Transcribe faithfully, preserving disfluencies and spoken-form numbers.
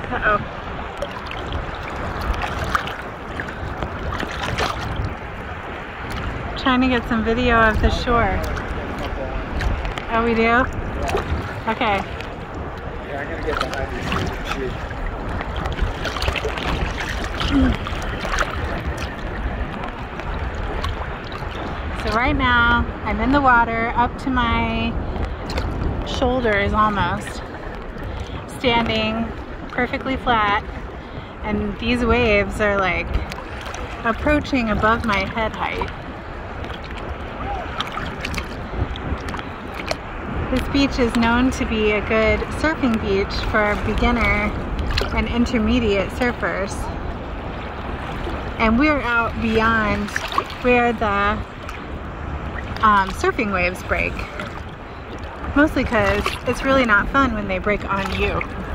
Uh-oh. Trying to get some video of the shore. Oh, we do? Yeah. Okay. Yeah, I'm gonna get behind you. So right now, I'm in the water up to my shoulders almost, standing perfectly flat, and these waves are like approaching above my head height. This beach is known to be a good surfing beach for beginner and intermediate surfers. And we're out beyond where the um, surfing waves break. Mostly because it's really not fun when they break on you.